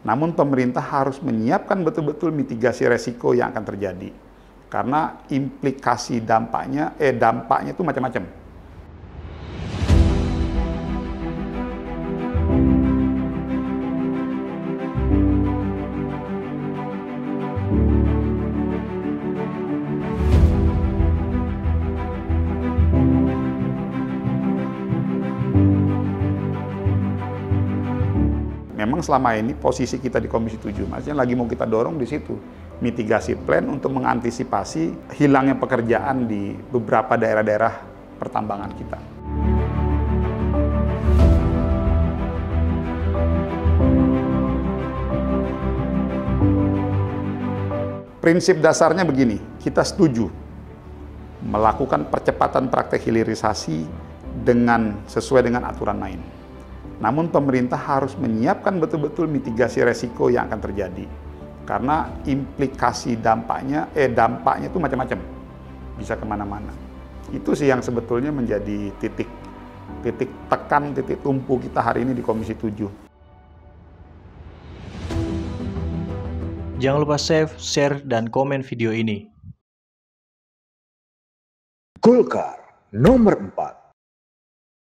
Namun pemerintah harus menyiapkan betul-betul mitigasi resiko yang akan terjadi. Karena implikasi dampaknya itu macam-macam. Memang selama ini posisi kita di Komisi 7, maksudnya lagi mau kita dorong di situ. Mitigasi plan untuk mengantisipasi hilangnya pekerjaan di beberapa daerah-daerah pertambangan kita. Prinsip dasarnya begini, kita setuju melakukan percepatan praktek hilirisasi sesuai dengan aturan main. Namun pemerintah harus menyiapkan betul-betul mitigasi resiko yang akan terjadi. Karena implikasi dampaknya itu macam-macam. Bisa kemana-mana. Itu sih yang sebetulnya menjadi titik tekan, titik tumpu kita hari ini di Komisi 7. Jangan lupa save, share, dan komen video ini. Golkar nomor 4.